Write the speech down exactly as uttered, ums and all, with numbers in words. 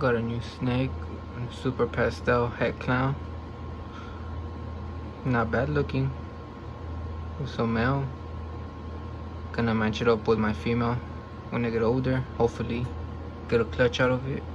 Got a new snake, super pastel head clown. Not bad looking. So male. Gonna match it up with my female when I get older. Hopefully get a clutch out of it.